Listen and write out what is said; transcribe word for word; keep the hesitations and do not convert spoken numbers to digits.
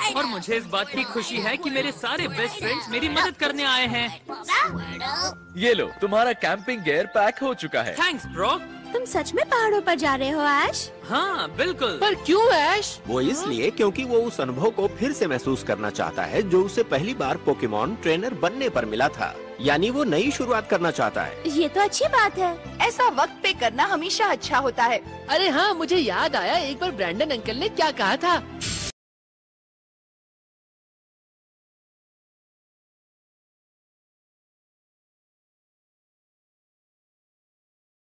और मुझे इस बात की खुशी है कि मेरे सारे बेस्ट फ्रेंड्स मेरी मदद करने आए हैं। ये लो, तुम्हारा कैंपिंग गियर पैक हो चुका है। Thanks bro. तुम सच में पहाड़ों पर जा रहे हो ऐश? हाँ बिल्कुल। पर क्यों ऐश? वो इसलिए क्योंकि वो उस अनुभव को फिर से महसूस करना चाहता है जो उसे पहली बार पोकेमॉन ट्रेनर बनने पर मिला था। यानी वो नई शुरुआत करना चाहता है। ये तो अच्छी बात है। ऐसा वक्त पे करना हमेशा अच्छा होता है। अरे हाँ, मुझे याद आया एक बार ब्रैंडन अंकल ने क्या कहा था।